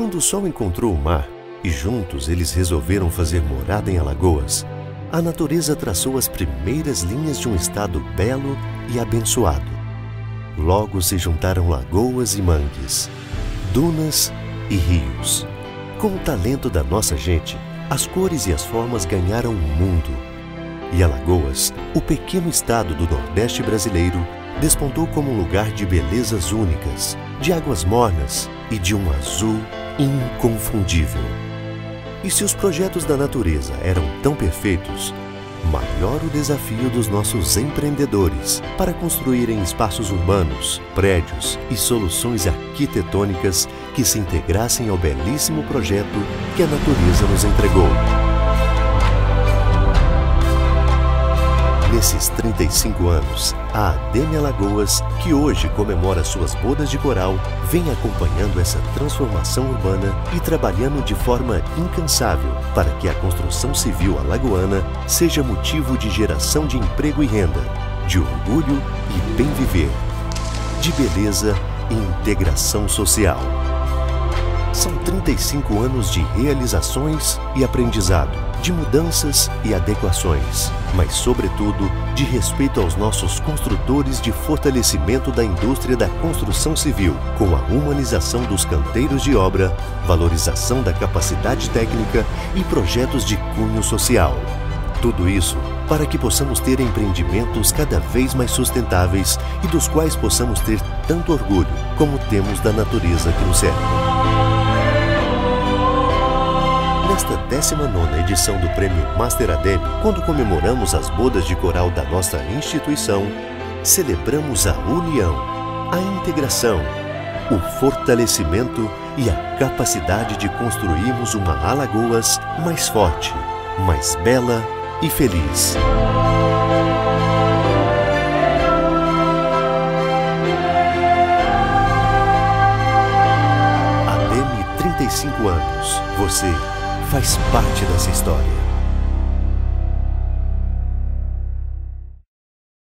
Quando o sol encontrou o mar e juntos eles resolveram fazer morada em Alagoas, a natureza traçou as primeiras linhas de um estado belo e abençoado. Logo se juntaram lagoas e mangues, dunas e rios. Com o talento da nossa gente, as cores e as formas ganharam o mundo. E Alagoas, o pequeno estado do Nordeste brasileiro, despontou como um lugar de belezas únicas, de águas mornas e de um azul inconfundível. E se os projetos da natureza eram tão perfeitos, maior o desafio dos nossos empreendedores para construírem espaços urbanos, prédios e soluções arquitetônicas que se integrassem ao belíssimo projeto que a natureza nos entregou. Nesses 35 anos, a ADEME Alagoas, que hoje comemora suas bodas de coral, vem acompanhando essa transformação urbana e trabalhando de forma incansável para que a construção civil alagoana seja motivo de geração de emprego e renda, de orgulho e bem-viver, de beleza e integração social. São 35 anos de realizações e aprendizado, de mudanças e adequações, mas, sobretudo, de respeito aos nossos construtores, de fortalecimento da indústria da construção civil, com a humanização dos canteiros de obra, valorização da capacidade técnica e projetos de cunho social. Tudo isso para que possamos ter empreendimentos cada vez mais sustentáveis e dos quais possamos ter tanto orgulho como temos da natureza que nos cerca. Nesta 19ª edição do Prêmio Master ADEME, quando comemoramos as bodas de coral da nossa instituição, celebramos a união, a integração, o fortalecimento e a capacidade de construirmos uma Alagoas mais forte, mais bela e feliz. ADEME 35 anos. Você faz parte dessa história.